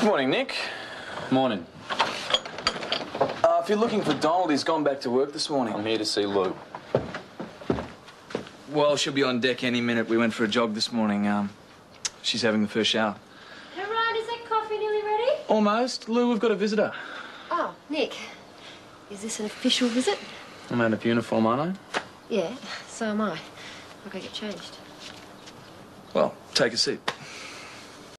Morning, Nick. Morning. If you're looking for Donald, he's gone back to work this morning. I'm here to see Lou. Well, she'll be on deck any minute. We went for a jog this morning. She's having the first shower. Hey, Ryan, is that coffee nearly ready? Almost. Lou, we've got a visitor. Oh, Nick. Is this an official visit? I'm out of uniform, aren't I? Yeah, so am I. I'll go get changed. Well, take a seat.